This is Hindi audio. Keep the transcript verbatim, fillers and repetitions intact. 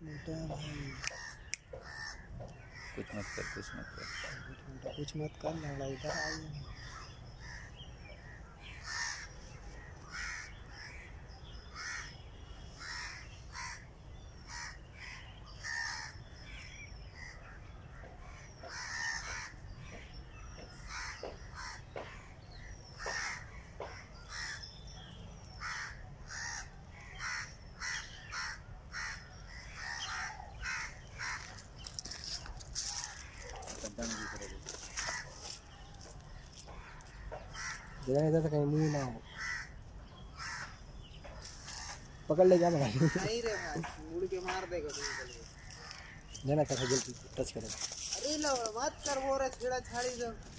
बेटा भाई कुछ मत कर, कुछ मत कर, कुछ मत कर, लौड़ा इधर आई। जरा इधर से कहीं मुंह ना हो, पकड़ ले जा भाई। नहीं रे भाई, मुड़ के मार देगा तू। जाना कर जल्दी टच करेगा। अरे लो मत कर, वो रे छेड़ा छाड़ी जो